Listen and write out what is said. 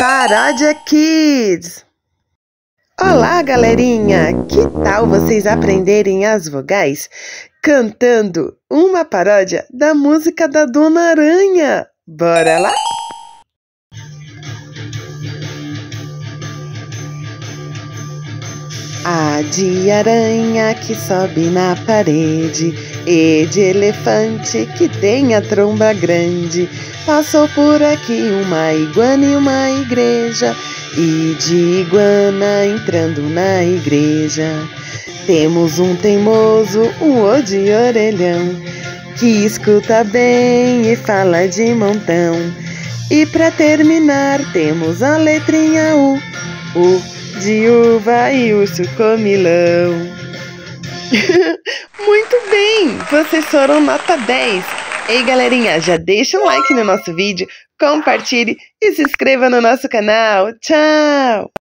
Paródia Kids! Olá, galerinha! Que tal vocês aprenderem as vogais cantando uma paródia da música da Dona Aranha? Bora lá? A de aranha que sobe na parede, e de elefante que tem a tromba grande. Passou por aqui uma iguana e uma igreja, e de iguana entrando na igreja. Temos um teimoso, um de orelhão, que escuta bem e fala de montão. E pra terminar temos a letrinha U, de uva e urso comilão. Muito bem! Vocês foram nota 10. Ei, galerinha, já deixa um like no nosso vídeo, compartilhe e se inscreva no nosso canal. Tchau!